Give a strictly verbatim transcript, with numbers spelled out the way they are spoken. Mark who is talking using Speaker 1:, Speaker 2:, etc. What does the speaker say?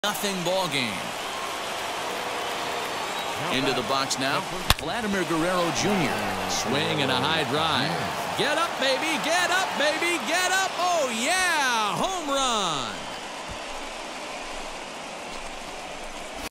Speaker 1: Nothing ball game. Into the box now, Vladimir Guerrero Junior Swing and a high drive. Get up, baby. Get up, baby. Get up. Oh, yeah.